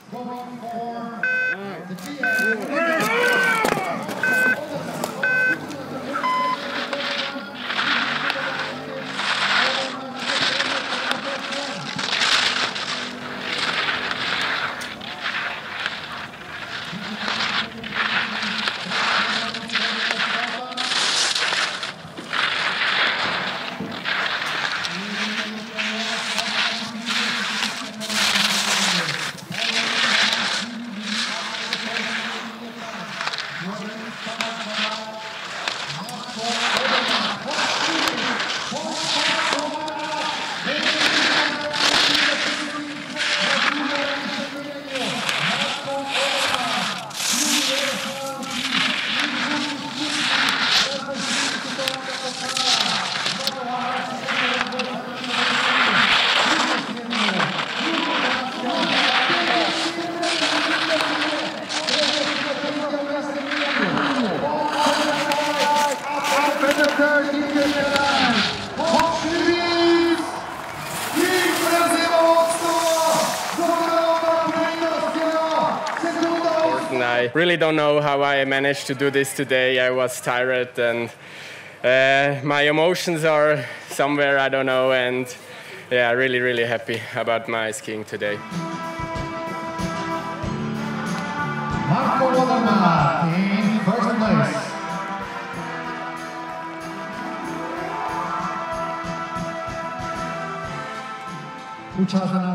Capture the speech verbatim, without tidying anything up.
going for the T A. I really don't know how I managed to do this today. I was tired and uh, my emotions are somewhere, I don't know, and yeah, really, really happy about my skiing today. Odermatt in first place. Účast na